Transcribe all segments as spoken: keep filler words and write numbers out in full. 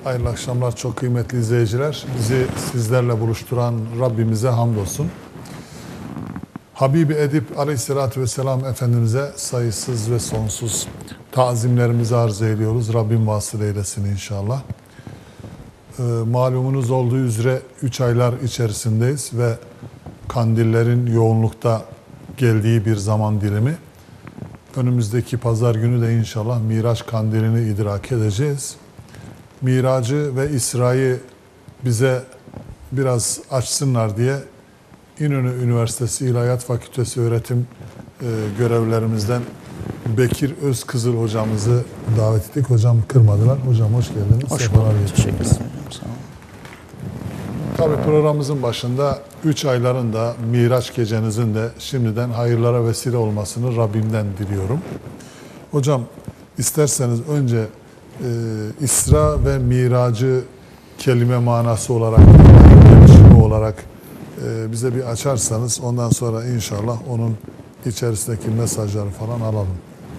Hayırlı akşamlar çok kıymetli izleyiciler. Bizi sizlerle buluşturan Rabbimize hamdolsun. Habibi Edip Aleyhisselatü Vesselam Efendimiz'e sayısız ve sonsuz tazimlerimizi arz ediyoruz. Rabbim vasıl eylesin inşallah. Ee, malumunuz olduğu üzere üç aylar içerisindeyiz ve kandillerin yoğunlukta geldiği bir zaman dilimi. Önümüzdeki pazar günü de inşallah Miraç kandilini idrak edeceğiz. Miracı ve İsra'yı bize biraz açsınlar diye İnönü Üniversitesi İlahiyat Fakültesi öğretim e, görevlerimizden Bekir Özkızıl hocamızı davet ettik. Hocam kırmadılar. Hocam hoş geldiniz. Hoş bulduk. Teşekkür ederim. Sağ olun. Tabii programımızın başında üç ayların da Miraç gecenizin de şimdiden hayırlara vesile olmasını Rabbimden diliyorum. Hocam isterseniz önce e, İsra ve Miracı kelime manası olarak, gelişimi olarak e, bize bir açarsanız ondan sonra inşallah onun içerisindeki mesajları falan alalım.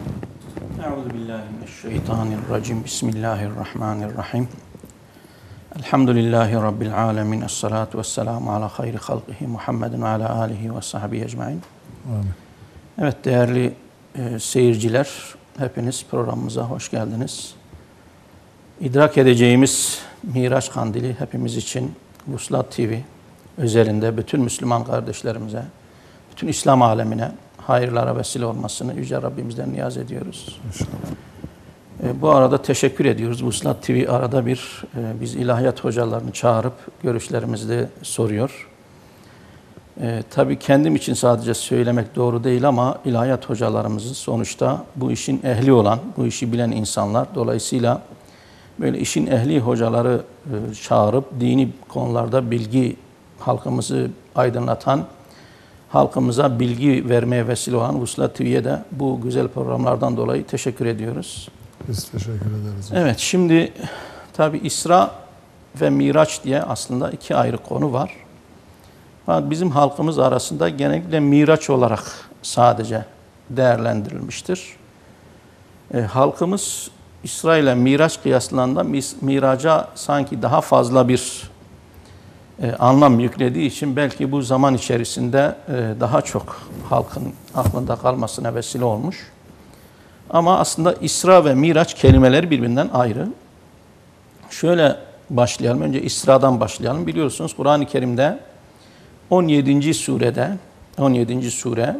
Euzubillahimineşşeytanirracim. Bismillahirrahmanirrahim. Elhamdülillahi Rabbil alemin. Esselatu vesselamu ala hayri halkihi Muhammedin ve ala alihi ve sahbihi ecmain. Amin. Evet değerli e, seyirciler, hepiniz programımıza hoş geldiniz. İdrak edeceğimiz Miraç Kandili hepimiz için Vuslat T V özelinde bütün Müslüman kardeşlerimize, bütün İslam alemine hayırlara vesile olmasını Yüce Rabbimizden niyaz ediyoruz. İnşallah. E, bu arada teşekkür ediyoruz. Vuslat T V arada bir e, biz ilahiyat hocalarını çağırıp görüşlerimizi de soruyor. E, tabii kendim için sadece söylemek doğru değil ama ilahiyat hocalarımızın sonuçta bu işin ehli olan, bu işi bilen insanlar. Dolayısıyla böyle işin ehli hocaları e, çağırıp dini konularda bilgi, halkımızı aydınlatan, halkımıza bilgi vermeye vesile olan Vuslat T V'ye de bu güzel programlardan dolayı teşekkür ediyoruz. Biz teşekkür ederiz. Evet, şimdi tabi İsra ve Miraç diye aslında iki ayrı konu var. Bizim halkımız arasında genellikle Miraç olarak sadece değerlendirilmiştir. E, halkımız İsra ile Miraç kıyaslandığında Miraç'a sanki daha fazla bir e, anlam yüklediği için belki bu zaman içerisinde e, daha çok halkın aklında kalmasına vesile olmuş. Ama aslında İsra ve Miraç kelimeleri birbirinden ayrı. Şöyle başlayalım. Önce İsra'dan başlayalım. Biliyorsunuz Kur'an-ı Kerim'de on yedinci surede on yedinci sure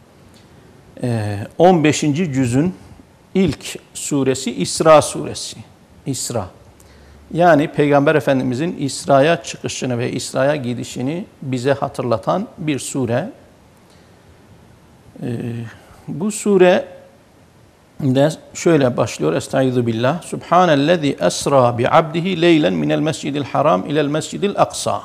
on beşinci cüzün ilk suresi İsra suresi. İsra. Yani Peygamber Efendimizin İsra'ya çıkışını ve İsra'ya gidişini bize hatırlatan bir sure. Bu sure de şöyle başlıyor. Estaizu billah. Subhanellezi esra bi abdihi leylen minel mescidil haram ilel mescidil aksa.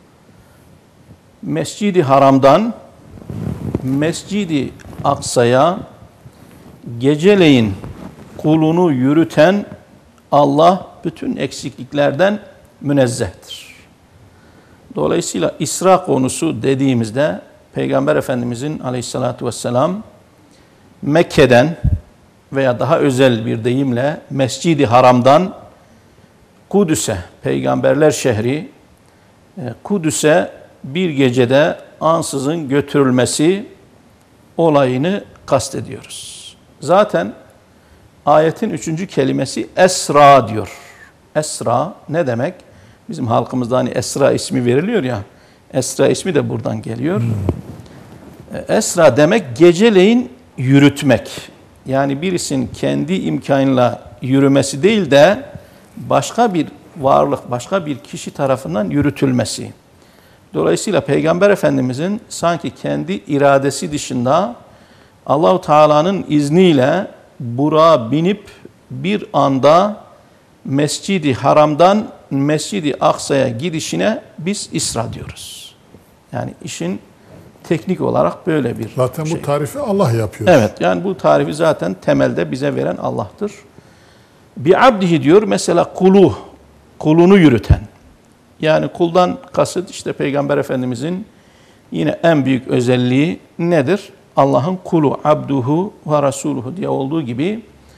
Mescidi Haram'dan Mescidi Aksa'ya geceleyin kulunu yürüten Allah bütün eksikliklerden münezzehtir. Dolayısıyla İsra konusu dediğimizde Peygamber Efendimizin aleyhissalatü vesselam Mekke'den veya daha özel bir deyimle Mescidi Haram'dan Kudüs'e, Peygamberler şehri Kudüs'e bir gecede ansızın götürülmesi olayını kastediyoruz. Zaten ayetin üçüncü kelimesi Esra diyor. Esra ne demek? Bizim halkımızda hani Esra ismi veriliyor ya, Esra ismi de buradan geliyor. Hmm. Esra demek geceleyin yürütmek. Yani birisinin kendi imkanıyla yürümesi değil de başka bir varlık, başka bir kişi tarafından yürütülmesi. Dolayısıyla Peygamber Efendimizin sanki kendi iradesi dışında Allah-u Teala'nın izniyle Burak'a binip bir anda Mescid-i Haram'dan Mescid-i Aksa'ya gidişine biz İsra diyoruz. Yani işin teknik olarak böyle bir zaten şey. Bu tarifi Allah yapıyor. Evet, yani bu tarifi zaten temelde bize veren Allah'tır. Bir abdihi diyor mesela kulu, kulunu yürüten. Yani kuldan kasıt işte Peygamber Efendimizin yine en büyük özelliği nedir? Allah'ın kulu, abduhu ve rasuluhu diye olduğu gibi.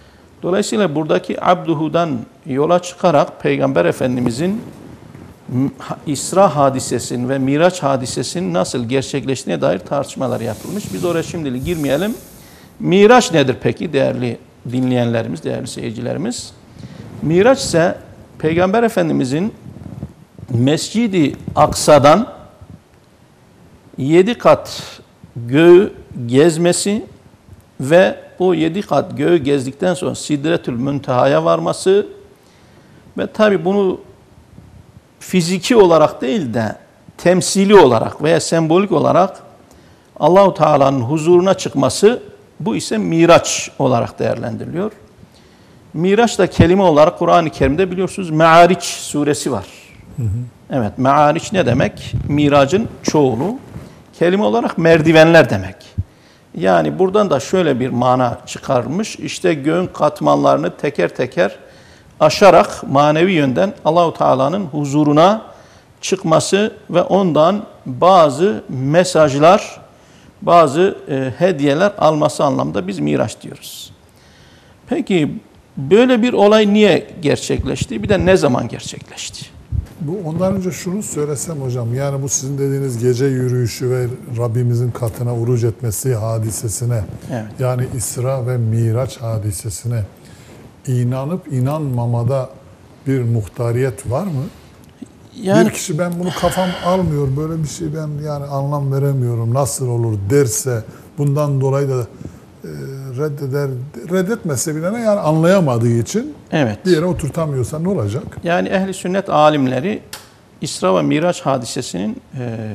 Dolayısıyla buradaki abduhudan yola çıkarak Peygamber Efendimizin İsra hadisesinin ve Miraç hadisesinin nasıl gerçekleştiğine dair tartışmalar yapılmış. Biz oraya şimdilik girmeyelim. Miraç nedir peki değerli dinleyenlerimiz, değerli seyircilerimiz? Miraç ise Peygamber Efendimizin Mescid-i Aksa'dan yedi kat göğü gezmesi ve o yedi kat göğü gezdikten sonra Sidretül Münteha'ya varması ve tabi bunu fiziki olarak değil de temsili olarak veya sembolik olarak Allah-u Teala'nın huzuruna çıkması, bu ise Miraç olarak değerlendiriliyor. Miraç da kelime olarak Kur'an-ı Kerim'de biliyorsunuz Me'ariç suresi var. Hı hı. Evet, Me'ariç ne demek? Miracın çoğulu. Kelime olarak merdivenler demek. Yani buradan da şöyle bir mana çıkarmış. İşte göğün katmanlarını teker teker aşarak manevi yönden Allah-u Teala'nın huzuruna çıkması ve ondan bazı mesajlar, bazı e, hediyeler alması anlamda biz Miraç diyoruz. Peki böyle bir olay niye gerçekleşti? Bir de ne zaman gerçekleşti? Bu ondan önce şunu söylesem hocam, yani bu sizin dediğiniz gece yürüyüşü ve Rabbimizin katına uruc etmesi hadisesine, evet, yani İsra ve Miraç hadisesine inanıp inanmamada bir muhtariyet var mı? Yani, bir kişi ben bunu kafam almıyor, böyle bir şey ben yani anlam veremiyorum, nasıl olur derse, bundan dolayı da e, reddeder, reddetmese bile ne yani anlayamadığı için, evet, bir yere oturtamıyorsa ne olacak? Yani ehli sünnet alimleri İsra ve Miraç hadisesinin e,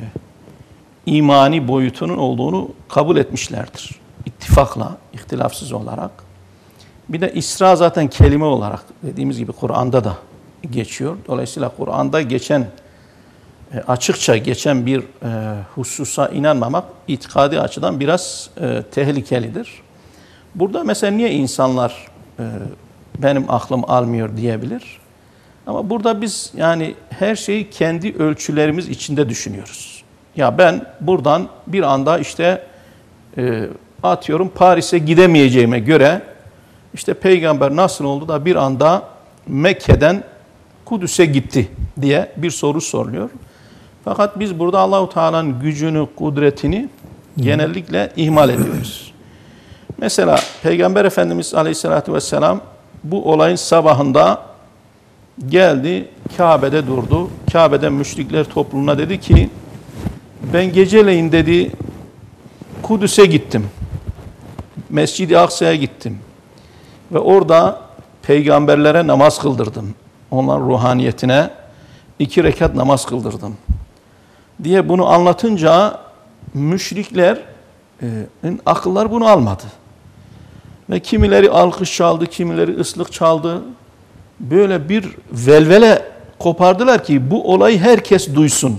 imani boyutunun olduğunu kabul etmişlerdir. İttifakla, ihtilafsız olarak. Bir de İsra zaten kelime olarak dediğimiz gibi Kur'an'da da geçiyor. Dolayısıyla Kur'an'da geçen, açıkça geçen bir hususa inanmamak itikadi açıdan biraz tehlikelidir. Burada mesela niye insanlar benim aklım almıyor diyebilir? Ama burada biz yani her şeyi kendi ölçülerimiz içinde düşünüyoruz. Ya ben buradan bir anda işte atıyorum Paris'e gidemeyeceğime göre, İşte peygamber nasıl oldu da bir anda Mekke'den Kudüs'e gitti diye bir soru soruluyor. Fakat biz burada Allah-u Teala'nın gücünü, kudretini genellikle ihmal ediyoruz. Mesela Peygamber Efendimiz Aleyhisselatü Vesselam bu olayın sabahında geldi, Kabe'de durdu. Kabe'de müşrikler topluluğuna dedi ki, ben geceleyin dedi Kudüs'e gittim. Mescid-i Aksa'ya gittim. Ve orada peygamberlere namaz kıldırdım. Onların ruhaniyetine iki rekat namaz kıldırdım diye bunu anlatınca müşriklerin akılları bunu almadı. Ve kimileri alkış çaldı, kimileri ıslık çaldı. Böyle bir velvele kopardılar ki bu olayı herkes duysun.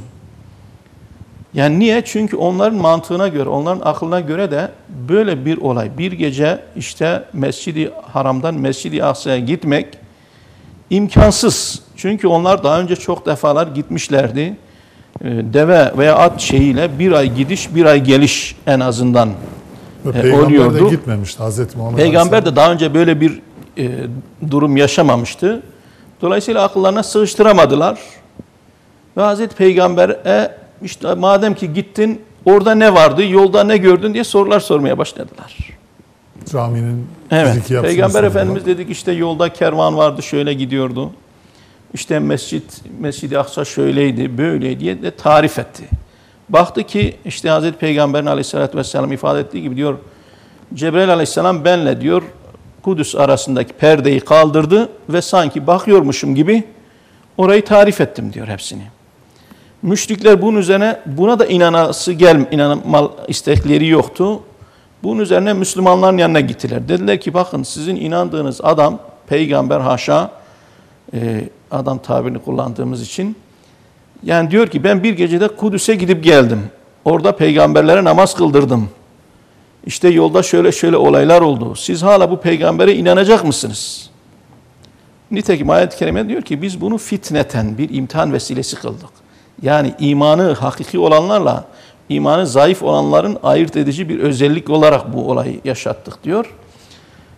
Yani niye? Çünkü onların mantığına göre, onların aklına göre de böyle bir olay, bir gece işte Mescid-i Haram'dan Mescid-i Aksa'ya gitmek imkansız. Çünkü onlar daha önce çok defalar gitmişlerdi. Deve veya at şeyiyle bir ay gidiş, bir ay geliş en azından Peygamber oluyordu. Peygamber de gitmemişti Hazreti Muhammed Peygamber Aleyhisselam. de daha önce böyle bir e, durum yaşamamıştı. Dolayısıyla akıllarına sığıştıramadılar. Ve Hazreti Peygamber'e İşte madem ki gittin, orada ne vardı, yolda ne gördün diye sorular sormaya başladılar. Caminin evet. Peygamber Efendimiz dedik işte yolda kervan vardı, şöyle gidiyordu. İşte mescit, Mescid-i Aksa şöyleydi, böyleydi diye de tarif etti. Baktı ki işte Hazreti Peygamber'in Aleyhisselatü Vesselam ifade ettiği gibi diyor, Cebrail Aleyhisselam benle diyor Kudüs arasındaki perdeyi kaldırdı ve sanki bakıyormuşum gibi orayı tarif ettim diyor hepsini. Müşrikler bunun üzerine buna da inanası gel, inanma istekleri yoktu. Bunun üzerine Müslümanların yanına gittiler. Dediler ki bakın sizin inandığınız adam peygamber haşa e, adam tabirini kullandığımız için yani diyor ki ben bir gecede Kudüs'e gidip geldim. Orada peygamberlere namaz kıldırdım. İşte yolda şöyle şöyle olaylar oldu. Siz hala bu peygambere inanacak mısınız? Nitekim ayet-i kerime diyor ki biz bunu fitneten bir imtihan vesilesi kıldık. Yani imanı hakiki olanlarla imanı zayıf olanların ayırt edici bir özellik olarak bu olayı yaşattık diyor.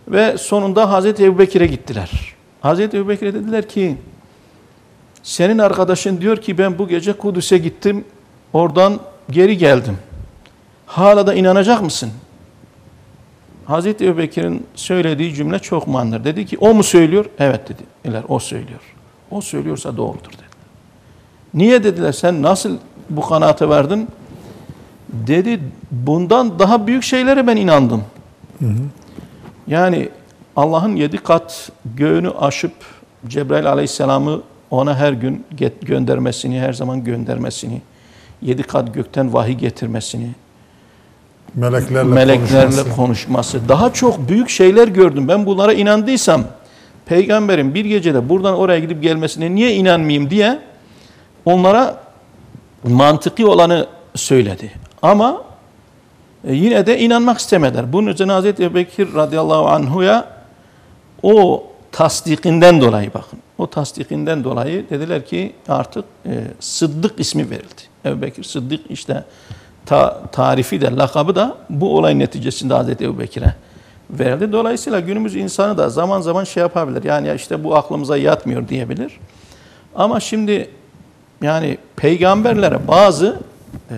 Ve sonunda Hazreti Ebubekir'e gittiler. Hazreti Ebubekir'e dediler ki, senin arkadaşın diyor ki ben bu gece Kudüs'e gittim, oradan geri geldim. Hala da inanacak mısın? Hazreti Ebubekir'in söylediği cümle çok manidar. Dedi ki o mu söylüyor? Evet dediler, o söylüyor. O söylüyorsa doğrudur dedi. Niye dediler, sen nasıl bu kanaate verdin? Dedi, bundan daha büyük şeylere ben inandım. Hı hı. Yani Allah'ın yedi kat göğünü aşıp Cebrail aleyhisselamı ona her gün göndermesini, her zaman göndermesini, yedi kat gökten vahiy getirmesini, meleklerle, meleklerle konuşması. konuşması, daha çok büyük şeyler gördüm. Ben bunlara inandıysam, peygamberin bir gecede buradan oraya gidip gelmesine niye inanmayayım diye onlara mantıki olanı söyledi. Ama yine de inanmak istemediler. Bunun üzerine Hazreti Ebubekir radıyallahu anhu'ya o tasdikinden dolayı bakın. O tasdikinden dolayı dediler ki artık e, Sıddık ismi verildi. Ebubekir Sıddık işte ta, tarifi de lakabı da bu olay neticesinde Hazreti Ebubekir'e verildi. Dolayısıyla günümüz insanı da zaman zaman şey yapabilir. Yani ya işte bu aklımıza yatmıyor diyebilir. Ama şimdi yani peygamberlere bazı e,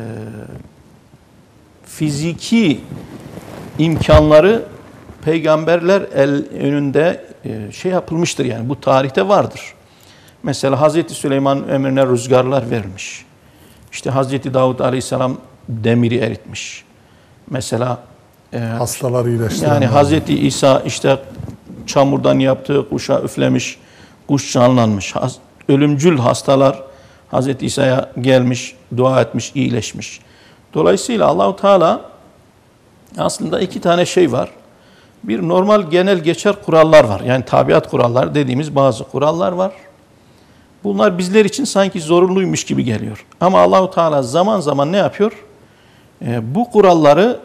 fiziki imkanları peygamberler el önünde e, şey yapılmıştır, yani bu tarihte vardır. Mesela Hazreti Süleyman emrine rüzgarlar verilmiş. İşte Hazreti Davud Aleyhisselam demiri eritmiş. Mesela e, hastaları iyileştiren. Yani Hazreti İsa işte çamurdan yaptığı kuşa üflemiş, kuş canlanmış. Ölümcül hastalar Hazreti İsa'ya gelmiş, dua etmiş, iyileşmiş. Dolayısıyla Allahu Teala aslında iki tane şey var. Bir normal genel geçer kurallar var. Yani tabiat kuralları dediğimiz bazı kurallar var. Bunlar bizler için sanki zorunluymuş gibi geliyor. Ama Allahu Teala zaman zaman ne yapıyor? Ee, bu kuralları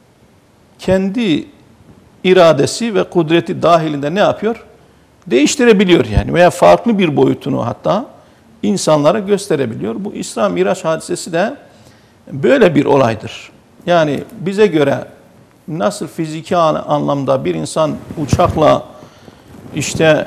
kendi iradesi ve kudreti dahilinde ne yapıyor? Değiştirebiliyor yani, veya farklı bir boyutunu hatta insanlara gösterebiliyor. Bu İsra Miraç hadisesi de böyle bir olaydır. Yani bize göre nasıl fiziki anlamda bir insan uçakla işte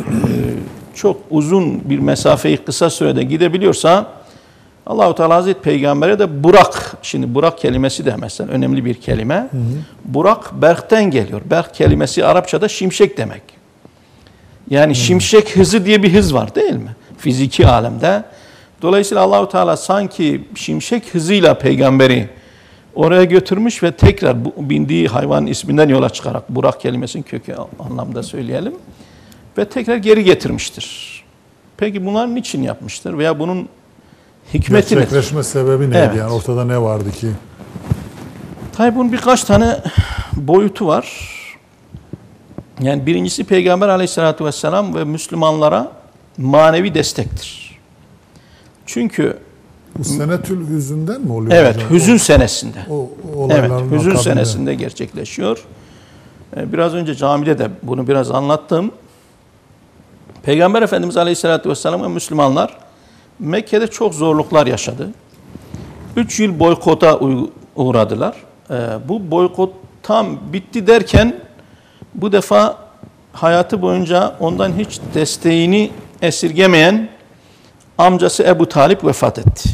çok uzun bir mesafeyi kısa sürede gidebiliyorsa, Allah-u Teala Hazreti Peygamber'e de Burak, şimdi Burak kelimesi de mesela önemli bir kelime. Hı hı. Burak berkten geliyor. Berk kelimesi Arapçada şimşek demek. Yani hı. şimşek hızı diye bir hız var değil mi? Fiziki alemde. Dolayısıyla Allah-u Teala sanki şimşek hızıyla peygamberi oraya götürmüş ve tekrar bu bindiği hayvanın isminden yola çıkarak, Burak kelimesinin kökü anlamda söyleyelim, ve tekrar geri getirmiştir. Peki bunlar niçin yapmıştır veya bunun hikmeti nedir? Gerçekleşme sebebi neydi? Evet. Yani ortada ne vardı ki? Tabi bunun birkaç tane boyutu var. Yani birincisi Peygamber Aleyhisselatü Vesselam ve Müslümanlara manevi destektir. Çünkü bu senetül hüzünden mi oluyor? Evet, hocam? hüzün senesinde. O, o evet, hüzün akabinde. senesinde gerçekleşiyor. Biraz önce camide de bunu biraz anlattım. Peygamber Efendimiz Aleyhisselatü Vesselam ve Müslümanlar Mekke'de çok zorluklar yaşadı. Üç yıl boykota uğradılar. Bu boykot tam bitti derken bu defa hayatı boyunca ondan hiç desteğini esirgemeyen amcası Ebu Talip vefat etti.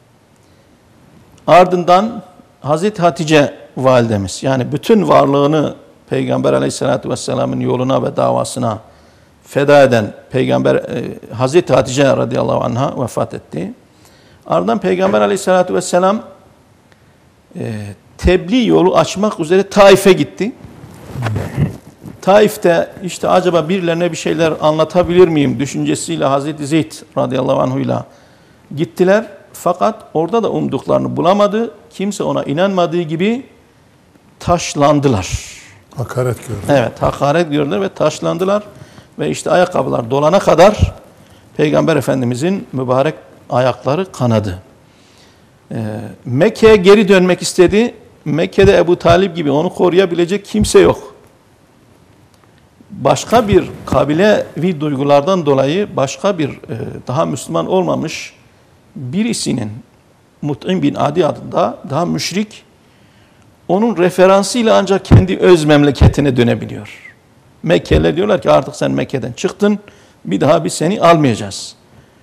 Ardından Hazreti Hatice validemiz, yani bütün varlığını Peygamber Aleyhisselatü Vesselam'ın yoluna ve davasına feda eden Peygamber e, Hazreti Hatice radıyallahu anha vefat etti. Ardından Peygamber Aleyhisselatü Vesselam e, tebliğ yolu açmak üzere Taif'e gitti. Taif'te işte acaba birilerine bir şeyler anlatabilir miyim düşüncesiyle Hazreti Zeyd radıyallahu anhuyla gittiler. Fakat orada da umduklarını bulamadı. Kimse ona inanmadığı gibi taşlandılar. Hakaret gördüler. Evet, hakaret gördüler ve taşlandılar. Ve işte ayakkabılar dolana kadar Peygamber Efendimizin mübarek ayakları kanadı. Ee, Mekke'ye geri dönmek istedi. Mekke'de Ebu Talib gibi onu koruyabilecek kimse yok. Başka bir kabilevi duygulardan dolayı başka bir e, daha Müslüman olmamış birisinin, Mut'im bin Adi adında, daha müşrik, onun referansıyla ancak kendi öz memleketine dönebiliyor. Mekkeliler diyorlar ki artık sen Mekke'den çıktın, bir daha biz seni almayacağız.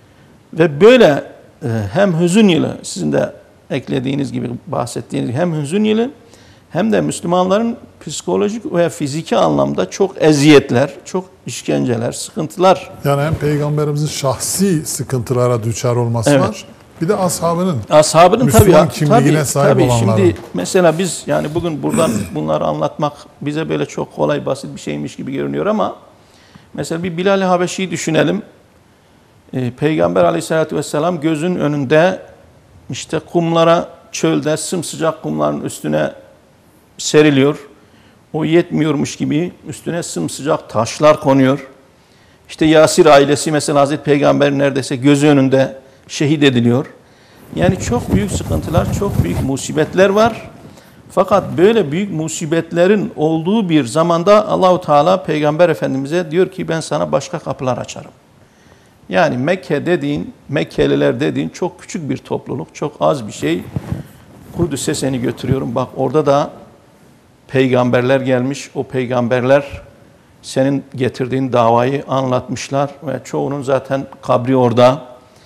Ve böyle e, hem hüzün yılı, sizin de eklediğiniz gibi, bahsettiğiniz gibi hem hüzün yılı hem de Müslümanların psikolojik veya fiziki anlamda çok eziyetler, çok işkenceler, sıkıntılar. Yani hem Peygamberimizin şahsi sıkıntılara düçar olması Evet. var, bir de ashabının, Ashabının Müslüman tabii, kimliğine tabii, sahip tabii. olanların. Şimdi mesela biz yani bugün buradan bunları anlatmak bize böyle çok kolay, basit bir şeymiş gibi görünüyor ama mesela bir Bilal-i Habeşi'yi düşünelim. Ee, Peygamber Aleyhisselatü Vesselam gözün önünde işte kumlara, çölde sımsıcak kumların üstüne seriliyor. O yetmiyormuş gibi üstüne sımsıcak taşlar konuyor. İşte Yasir ailesi mesela Hazreti Peygamber'in neredeyse gözü önünde şehit ediliyor. Yani çok büyük sıkıntılar, çok büyük musibetler var. Fakat böyle büyük musibetlerin olduğu bir zamanda Allahu Teala Peygamber Efendimiz'e diyor ki ben sana başka kapılar açarım. Yani Mekke dediğin, Mekkeliler dediğin çok küçük bir topluluk, çok az bir şey. Kudüs'e seni götürüyorum. Bak orada da peygamberler gelmiş. O peygamberler senin getirdiğin davayı anlatmışlar ve çoğunun zaten kabri orada.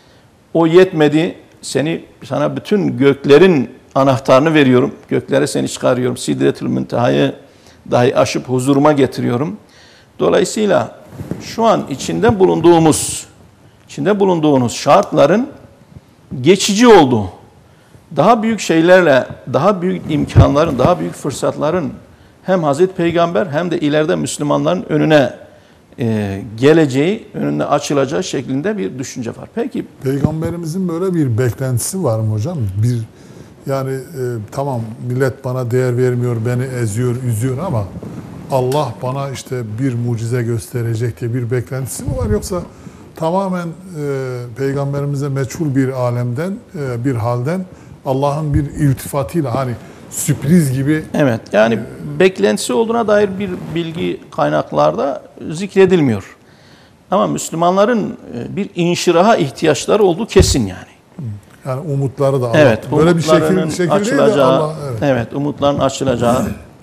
O yetmedi. Seni, sana bütün göklerin anahtarını veriyorum. Göklere seni çıkarıyorum. Sidretül Münteha'yı dahi aşıp huzuruma getiriyorum. Dolayısıyla şu an içinde bulunduğumuz, içinde bulunduğunuz şartların geçici olduğu, daha büyük şeylerle, daha büyük imkanların, daha büyük fırsatların hem Hazreti Peygamber hem de ileride Müslümanların önüne e, geleceği, önüne açılacağı şeklinde bir düşünce var. Peki Peygamberimizin böyle bir beklentisi var mı hocam? Bir yani e, tamam millet bana değer vermiyor, beni eziyor, üzüyor ama Allah bana işte bir mucize gösterecek diye bir beklentisi mi var, yoksa tamamen e, Peygamberimize meçhul bir alemden, e, bir halden Allah'ın bir iltifatıyla, hani sürpriz gibi. evet, yani e, beklentisi olduğuna dair bir bilgi kaynaklarda zikredilmiyor. Ama Müslümanların e, bir inşiraha ihtiyaçları olduğu kesin yani. Yani umutları da Allah. Evet, böyle bir şekil, şekil açılacağı, değil de Allah. Evet. evet, umutların açılacağı.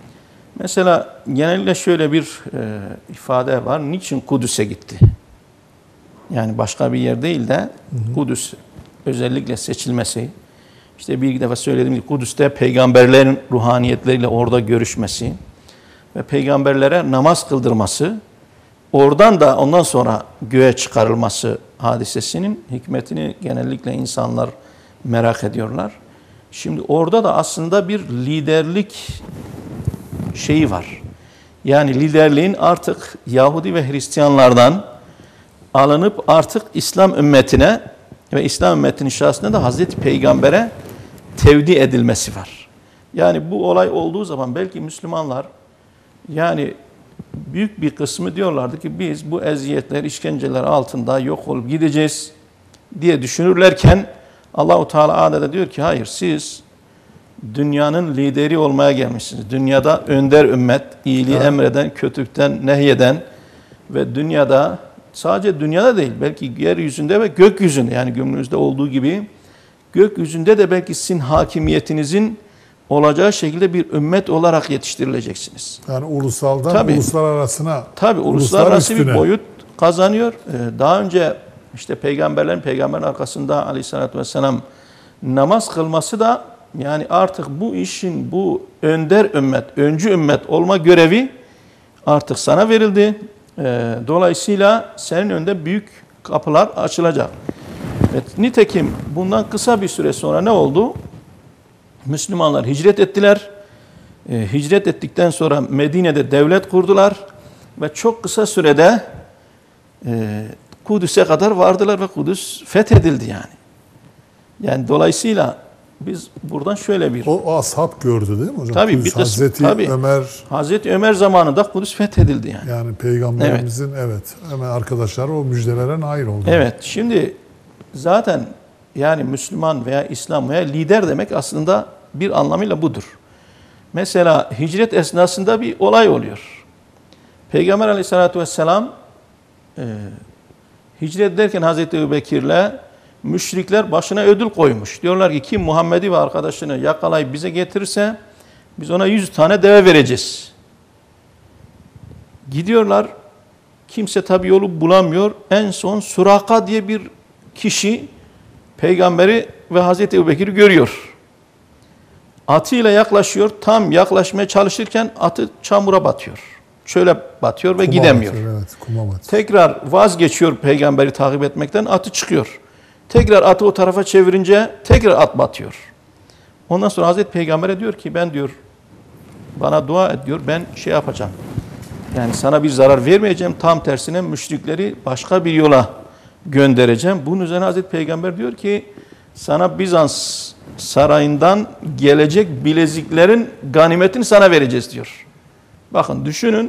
Mesela genellikle şöyle bir e, ifade var. Niçin Kudüs'e gitti? Yani başka bir yer değil de hı hı. Kudüs özellikle seçilmesi. İşte bir defa söylediğim gibi Kudüs'te peygamberlerin ruhaniyetleriyle orada görüşmesi ve peygamberlere namaz kıldırması, oradan da ondan sonra göğe çıkarılması hadisesinin hikmetini genellikle insanlar merak ediyorlar. Şimdi orada da aslında bir liderlik şeyi var. Yani liderliğin artık Yahudi ve Hristiyanlardan alınıp artık İslam ümmetine ve İslam ümmetinin şahsında da Hazreti Peygamber'e tevdi edilmesi var. Yani bu olay olduğu zaman belki Müslümanlar yani büyük bir kısmı diyorlardı ki biz bu eziyetler, işkenceler altında yok olup gideceğiz diye düşünürlerken Allah-u Teala adeta diyor ki hayır, siz dünyanın lideri olmaya gelmişsiniz. Dünyada önder ümmet, iyiliği evet. emreden, kötülükten nehyeden ve dünyada, sadece dünyada değil belki yeryüzünde ve gökyüzünde, yani günümüzde olduğu gibi gökyüzünde de belki sizin hakimiyetinizin olacağı şekilde bir ümmet olarak yetiştirileceksiniz. Yani ulusaldan tabii, uluslararasına. Tabii uluslararası bir boyut kazanıyor. Daha önce işte peygamberlerin peygamberin arkasında Aleyhisselatü Vesselam namaz kılması da yani artık bu işin, bu önder ümmet, öncü ümmet olma görevi artık sana verildi. Dolayısıyla senin önünde büyük kapılar açılacak. Evet, nitekim bundan kısa bir süre sonra ne oldu? Müslümanlar hicret ettiler. E, hicret ettikten sonra Medine'de devlet kurdular ve çok kısa sürede e, Kudüs'e kadar vardılar ve Kudüs fethedildi yani. Yani dolayısıyla biz buradan şöyle bir... O, o ashab gördü değil mi hocam? Tabii Kudüs, bir kısmı, Hazreti tabii, Ömer... Hazreti Ömer zamanında Kudüs fethedildi yani. Yani Peygamberimizin evet, evet hemen arkadaşlar o müjdelere nail oldu. Evet, şimdi zaten yani Müslüman veya İslam veya lider demek aslında bir anlamıyla budur. Mesela hicret esnasında bir olay oluyor. Peygamber Aleyhisselatü Vesselam e, hicret ederken Hazreti Ebubekir'le müşrikler başına ödül koymuş. Diyorlar ki kim Muhammed'i ve arkadaşını yakalayıp bize getirirse biz ona yüz tane deve vereceğiz Gidiyorlar. Kimse tabi yolu bulamıyor. En son Suraka diye bir kişi peygamberi ve Hazreti Ebubekir'i görüyor. Atıyla yaklaşıyor. Tam yaklaşmaya çalışırken atı çamura batıyor. Çöle batıyor ve Kuma gidemiyor. batıyor, evet, kuma batıyor. Tekrar vazgeçiyor peygamberi takip etmekten. Atı çıkıyor. Tekrar atı o tarafa çevirince tekrar at batıyor. Ondan sonra Hazreti Peygamber'e diyor ki ben diyor bana dua et diyor. Ben şey yapacağım. Yani sana bir zarar vermeyeceğim. Tam tersine müşrikleri başka bir yola göndereceğim. Bunun üzerine Hazreti Peygamber diyor ki sana Bizans sarayından gelecek bileziklerin ganimetini sana vereceğiz diyor. Bakın düşünün,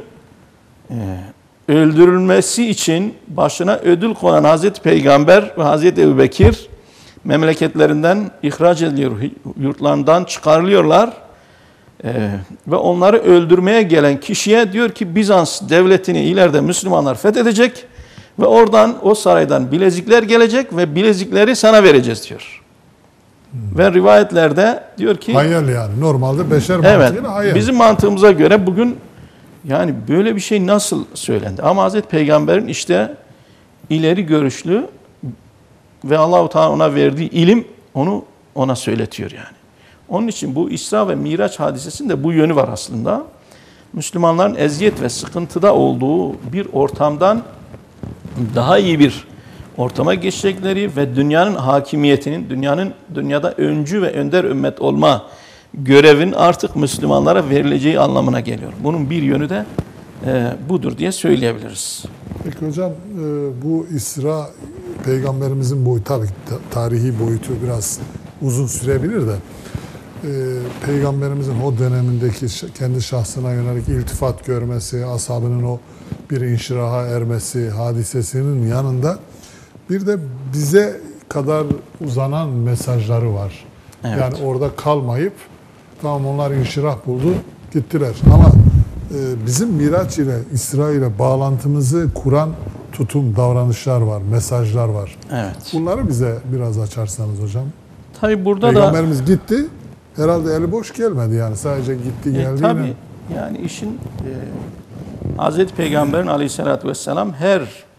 öldürülmesi için başına ödül konan Hazreti Peygamber ve Hazreti Ebubekir memleketlerinden ihraç ediliyor, yurtlarından çıkarılıyorlar. Ee, ve onları öldürmeye gelen kişiye diyor ki Bizans devletini ileride Müslümanlar fethedecek ve oradan o saraydan bilezikler gelecek ve bilezikleri sana vereceğiz diyor. Hmm. Ve rivayetlerde diyor ki hayal yani normalde beşer evet, mantığıyla hayal. Bizim mantığımıza göre bugün yani böyle bir şey nasıl söylendi? Ama Hazreti Peygamber'in işte ileri görüşlü ve Allah-u Teala ona verdiği ilim onu ona söyletiyor yani. Onun için bu İsra ve Miraç hadisesinde bu yönü var aslında. Müslümanların eziyet ve sıkıntıda olduğu bir ortamdan daha iyi bir ortama geçecekleri ve dünyanın hakimiyetinin, dünyanın dünyada öncü ve önder ümmet olma görevin artık Müslümanlara verileceği anlamına geliyor. Bunun bir yönü de e, budur diye söyleyebiliriz. Peki hocam e, bu İsra peygamberimizin boyutu tabii tarihi boyutu biraz uzun sürebilir de e, peygamberimizin o dönemindeki kendi şahsına yönelik iltifat görmesi, ashabının o bir inşiraha ermesi hadisesinin yanında bir de bize kadar uzanan mesajları var. Evet. Yani orada kalmayıp tamam onlar inşirah buldu gittiler ama e, bizim Miraç ile İsra ile bağlantımızı kuran tutum, davranışlar var, mesajlar var. Evet. Bunları bize biraz açarsanız hocam. Tabii burada Peygamberimiz da gitti. Herhalde eli boş gelmedi yani. Sadece gitti geldi. E, tabii yani işin e, Hazreti Peygamber'in aleyhissalatü vesselam her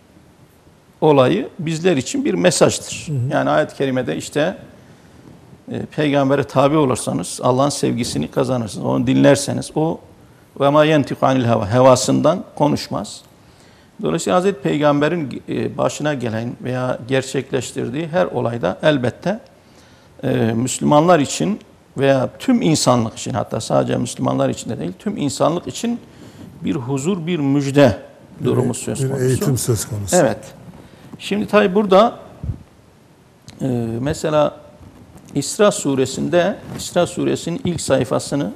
olayı bizler için bir mesajdır. Hı hı. Yani ayet-i kerimede işte e, peygambere tabi olursanız Allah'ın sevgisini kazanırsınız. Onu dinlerseniz o ve ma yentiku anil heva hevasından konuşmaz. Dolayısıyla Hazreti Peygamber'in e, başına gelen veya gerçekleştirdiği her olayda elbette e, Müslümanlar için veya tüm insanlık için, hatta sadece Müslümanlar için de değil, tüm insanlık için bir huzur, bir müjde durumu söz konusu. Bir eğitim söz konusu. Evet. Şimdi tabi burada e, mesela İsra suresinde, İsra suresinin ilk sayfasını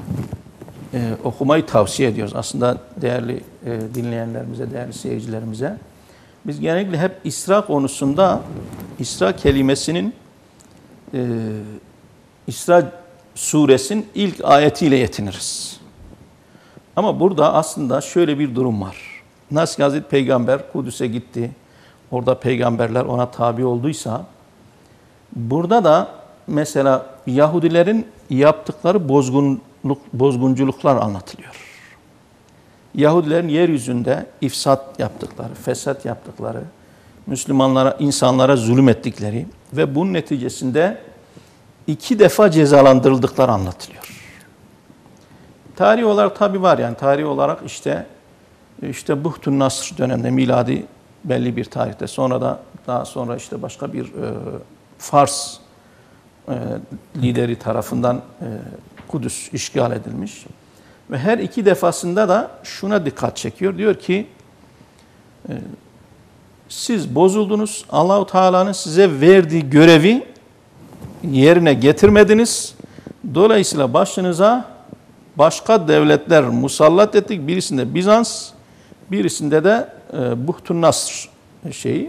e, okumayı tavsiye ediyoruz. Aslında değerli e, dinleyenlerimize, değerli seyircilerimize. Biz genellikle hep İsra konusunda İsra kelimesinin e, İsra suresinin ilk ayetiyle yetiniriz. Ama burada aslında şöyle bir durum var. Nasıl Hazreti Peygamber Kudüs'e gitti, orada peygamberler ona tabi olduysa, burada da mesela Yahudilerin yaptıkları bozgunluk, bozgunculuklar anlatılıyor. Yahudilerin yeryüzünde ifsat yaptıkları, fesat yaptıkları, Müslümanlara, insanlara zulüm ettikleri ve bunun neticesinde iki defa cezalandırıldıkları anlatılıyor. Tarih olarak tabi var yani tarih olarak işte işte Buhtun Nasr döneminde miladi belli bir tarihte sonra da daha sonra işte başka bir e, Fars e, lideri tarafından e, Kudüs işgal edilmiş ve her iki defasında da şuna dikkat çekiyor. Diyor ki e, siz bozuldunuz. Allah-u Teala'nın size verdiği görevi yerine getirmediniz. Dolayısıyla başınıza başka devletler musallat ettik. Birisinde Bizans, birisinde de e, Buhtun Nasr şeyi.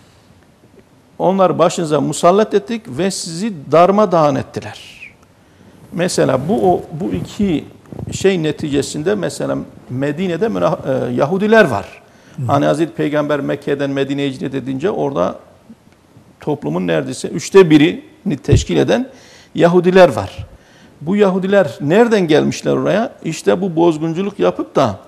Onları başınıza musallat ettik ve sizi darmadağın ettiler. Mesela bu o, bu iki şey neticesinde mesela Medine'de e, Yahudiler var. Hı. Hani Hazreti Peygamber Mekke'den Medine'ye hicret edince orada toplumun neredeyse üçte birini teşkil eden Yahudiler var. Bu Yahudiler nereden gelmişler oraya? İşte bu bozgunculuk yapıp da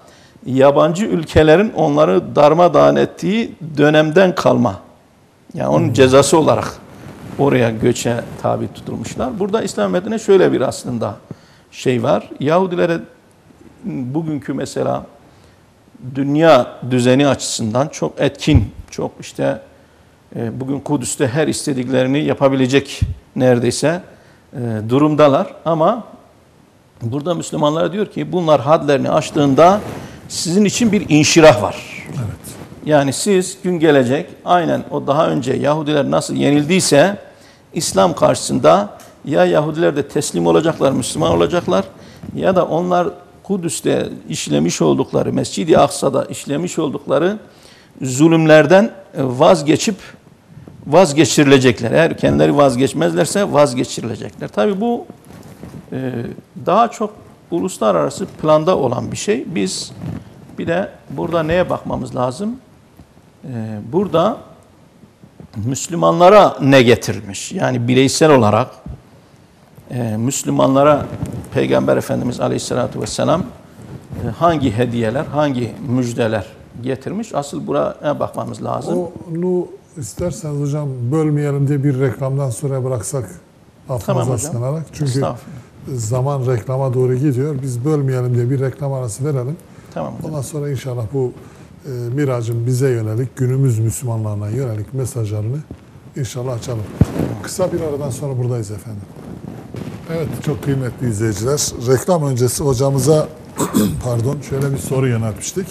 yabancı ülkelerin onları darmadağın ettiği dönemden kalma. Yani onun hmm. cezası olarak oraya göçe tabi tutulmuşlar. Burada İslam ümmetine şöyle bir aslında şey var. Yahudilere bugünkü mesela dünya düzeni açısından çok etkin, çok işte e, bugün Kudüs'te her istediklerini yapabilecek neredeyse e, durumdalar. Ama burada Müslümanlara diyor ki bunlar hadlerini aştığında sizin için bir inşirah var. Evet. Yani siz gün gelecek aynen o daha önce Yahudiler nasıl yenildiyse İslam karşısında ya Yahudiler de teslim olacaklar, Müslüman olacaklar ya da onlar Kudüs'te işlemiş oldukları, Mescid-i Aksa'da işlemiş oldukları zulümlerden vazgeçip vazgeçirilecekler. Eğer kendileri vazgeçmezlerse vazgeçirilecekler. Tabii bu daha çok uluslararası planda olan bir şey. Biz bir de burada neye bakmamız lazım? Burada Müslümanlara ne getirilmiş? Yani bireysel olarak Müslümanlara Peygamber Efendimiz Aleyhisselatü Vesselam hangi hediyeler, hangi müjdeler getirmiş? Asıl buraya bakmamız lazım. Onu isterseniz hocam bölmeyelim diye bir reklamdan sonra bıraksak affınıza tamam sığınarak. Çünkü zaman reklama doğru gidiyor. Biz bölmeyelim diye bir reklam arası verelim. Tamam hocam. Ondan sonra inşallah bu e, Miraç'ın bize yönelik, günümüz Müslümanlarına yönelik mesajlarını inşallah açalım. Kısa bir aradan sonra buradayız efendim. Evet, çok kıymetli izleyiciler. Reklam öncesi hocamıza pardon şöyle bir soru yöneltmiştik.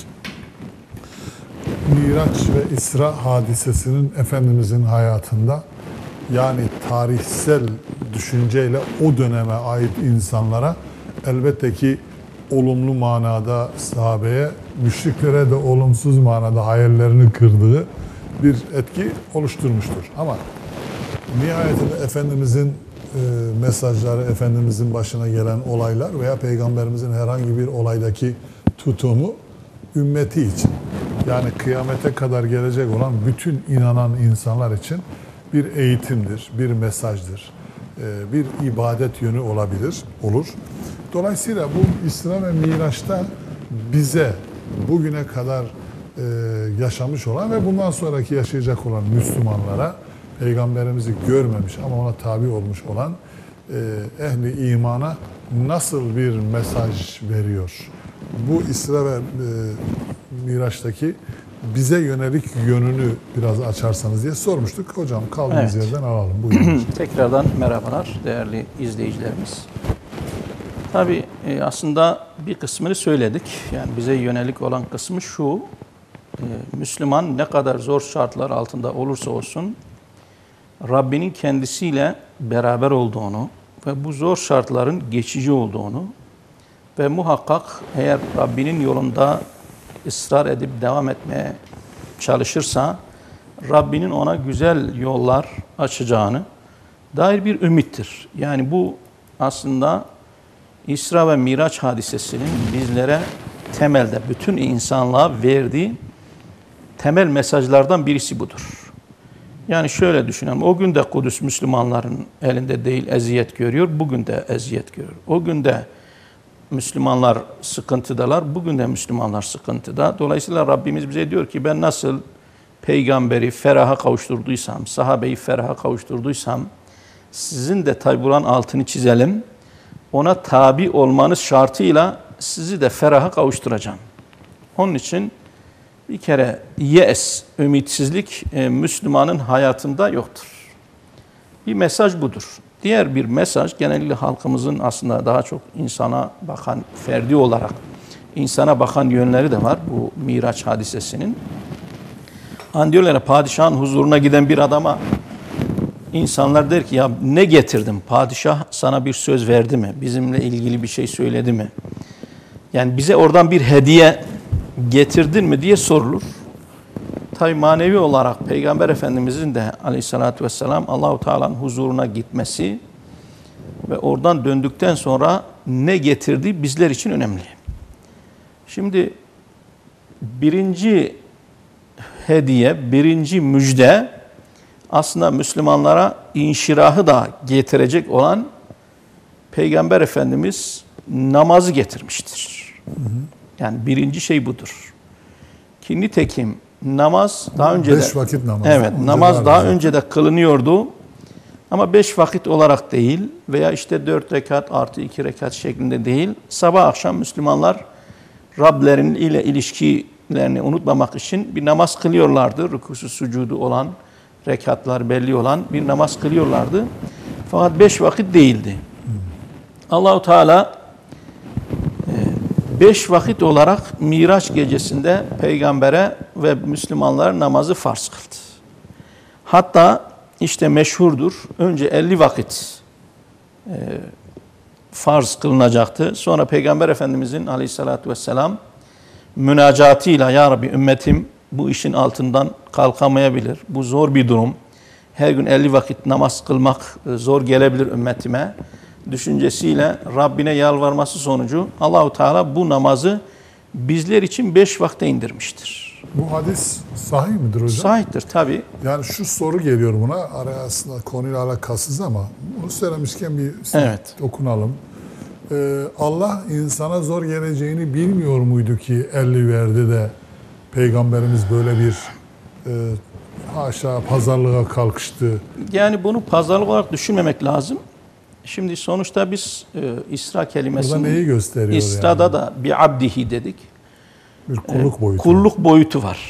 Miraç ve İsra hadisesinin Efendimizin hayatında, yani tarihsel düşünceyle o döneme ait insanlara elbette ki olumlu manada sahabeye, müşriklere de olumsuz manada hayallerini kırdığı bir etki oluşturmuştur. Ama nihayetinde Efendimizin e, mesajları, Efendimizin başına gelen olaylar veya Peygamberimizin herhangi bir olaydaki tutumu ümmeti için, yani kıyamete kadar gelecek olan bütün inanan insanlar için bir eğitimdir, bir mesajdır, e, bir ibadet yönü olabilir, olur. Dolayısıyla bu İsra ve Miraç'ta bize bugüne kadar e, yaşamış olan ve bundan sonraki yaşayacak olan Müslümanlara, Peygamberimizi görmemiş ama ona tabi olmuş olan e, ehli imana nasıl bir mesaj veriyor? Bu İsra ve e, Miraç'taki bize yönelik yönünü biraz açarsanız diye sormuştuk. Hocam kaldığımız evet. yerden alalım. Buyurun. Tekrardan merhabalar değerli izleyicilerimiz. Tabii aslında bir kısmını söyledik. Yani bize yönelik olan kısmı şu: Müslüman ne kadar zor şartlar altında olursa olsun Rabbinin kendisiyle beraber olduğunu ve bu zor şartların geçici olduğunu ve muhakkak eğer Rabbinin yolunda ısrar edip devam etmeye çalışırsa Rabbinin ona güzel yollar açacağını dair bir ümittir. Yani bu aslında İsra ve Miraç hadisesinin bizlere temelde bütün insanlığa verdiği temel mesajlardan birisi budur. Yani şöyle düşünelim, o gün de Kudüs Müslümanların elinde değil, eziyet görüyor, bugün de eziyet görüyor. O gün de Müslümanlar sıkıntıdalar, bugün de Müslümanlar sıkıntıda. Dolayısıyla Rabbimiz bize diyor ki ben nasıl peygamberi feraha kavuşturduysam, sahabeyi feraha kavuşturduysam, sizin de tabi buranın altını çizelim, ona tabi olmanız şartıyla sizi de feraha kavuşturacağım. Onun için bir kere yes, ümitsizlik e, Müslümanın hayatında yoktur. Bir mesaj budur. Diğer bir mesaj, genellikle halkımızın aslında daha çok insana bakan, ferdi olarak insana bakan yönleri de var bu Miraç hadisesinin. Hani diyorlar ya, padişahın huzuruna giden bir adama insanlar der ki ya ne getirdin? Padişah sana bir söz verdi mi? Bizimle ilgili bir şey söyledi mi? Yani bize oradan bir hediye getirdin mi diye sorulur. Tabi manevi olarak Peygamber Efendimizin de aleyhissalatü vesselam Allah-u Teala'nın huzuruna gitmesi ve oradan döndükten sonra ne getirdiği bizler için önemli. Şimdi birinci hediye, birinci müjde aslında Müslümanlara inşirahı da getirecek olan Peygamber Efendimiz namazı getirmiştir. Hı hı. Yani birinci şey budur. Ki nitekim namaz daha önce de... Beş vakit namaz. Evet, Önce namaz daha zaten. önce de kılınıyordu. Ama beş vakit olarak değil veya işte dört rekat artı iki rekat şeklinde değil. Sabah akşam Müslümanlar Rablerin ile ilişkilerini unutmamak için bir namaz kılıyorlardı. Rükusu, sucudu olan, rekatlar belli olan bir namaz kılıyorlardı. Fakat beş vakit değildi. Allahu Teala beş vakit olarak Miraç gecesinde peygambere ve Müslümanlara namazı farz kıldı. Hatta işte meşhurdur. Önce elli vakit e, farz kılınacaktı. Sonra Peygamber Efendimizin aleyhissalatü vesselam münacatıyla ya Rabbi ümmetim bu işin altından kalkamayabilir. Bu zor bir durum. Her gün elli vakit namaz kılmak zor gelebilir ümmetime. Düşüncesiyle Rabbine yalvarması sonucu Allahu Teala bu namazı bizler için beş vakte indirmiştir. Bu hadis sahih midir hocam? Sahihtir tabi. Yani şu soru geliyor buna. Araya aslında konuyla alakasız ama bunu söylemişken bir Evet. okunalım. Ee, Allah insana zor geleceğini bilmiyor muydu ki elli verdi de Peygamberimiz böyle bir e, haşa pazarlığa kalkıştı? Yani bunu pazarlık olarak düşünmemek lazım. Şimdi sonuçta biz e, İsra kelimesini Burada neyi gösteriyor İsra'da yani? da bir abdihi dedik. Bir kulluk boyutu. Kulluk boyutu var.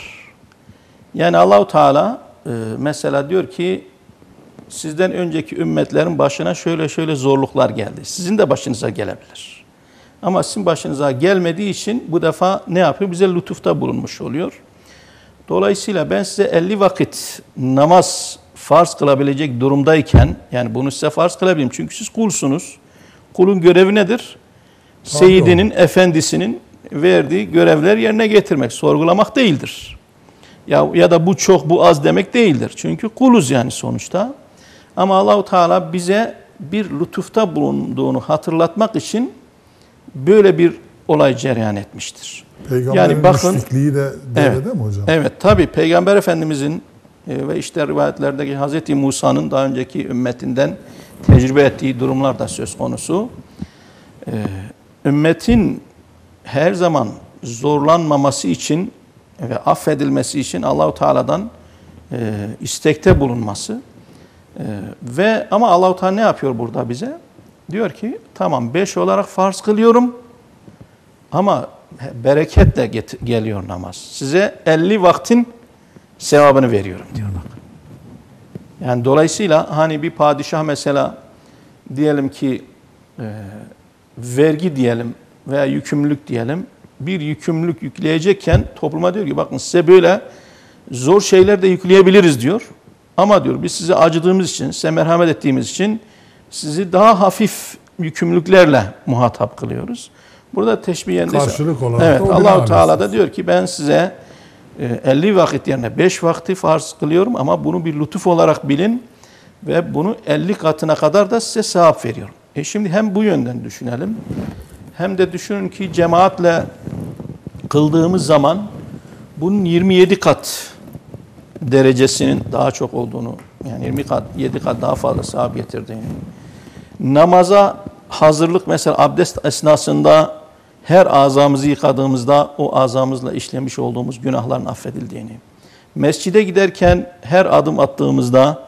Yani Allahu Teala e, mesela diyor ki sizden önceki ümmetlerin başına şöyle şöyle zorluklar geldi. Sizin de başınıza gelebilir. Ama sizin başınıza gelmediği için bu defa ne yapıyor? Bize lütufta bulunmuş oluyor. Dolayısıyla ben size elli vakit namaz farz kılabilecek durumdayken, yani bunu size farz kılabilirim çünkü siz kulsunuz. Kulun görevi nedir? Seyyidinin, efendisinin verdiği görevler yerine getirmek, sorgulamak değildir. Ya, ya da bu çok, bu az demek değildir. Çünkü kuluz yani sonuçta. Ama Allahu Teala bize bir lütufta bulunduğunu hatırlatmak için böyle bir olay cereyan etmiştir. Peygamberin yani bakın, müşrikliği de devrede evet, mi hocam? Evet, tabii Peygamber Efendimizin e, ve işte rivayetlerdeki Hazreti Musa'nın daha önceki ümmetinden tecrübe ettiği durumlar da söz konusu. E, ümmetin her zaman zorlanmaması için ve affedilmesi için Allahu Teala'dan e, istekte bulunması e, ve ama Allahu Teala ne yapıyor burada bize? Diyor ki tamam beş olarak farz kılıyorum ama bereketle get- geliyor namaz. Size elli vaktin sevabını veriyorum diyor bak. Yani dolayısıyla hani bir padişah mesela diyelim ki e, vergi diyelim veya yükümlülük diyelim, bir yükümlülük yükleyecekken topluma diyor ki bakın size böyle zor şeyler de yükleyebiliriz diyor. Ama diyor biz size acıdığımız için, size merhamet ettiğimiz için sizi daha hafif yükümlülüklerle muhatap kılıyoruz. Burada teşbihen karşılık olarak evet, da Allah-u Teala da diyor ki ben size elli vakit yerine beş vakti farz kılıyorum ama bunu bir lütuf olarak bilin ve bunu elli katına kadar da size sevap veriyorum. E şimdi hem bu yönden düşünelim hem de düşünün ki cemaatle kıldığımız zaman bunun yirmi yedi kat derecesinin daha çok olduğunu, yani yirmi kat, yedi kat daha fazla sevap getirdiğini, namaza hazırlık mesela abdest esnasında her azamızı yıkadığımızda o azamızla işlemiş olduğumuz günahların affedildiğini, mescide giderken her adım attığımızda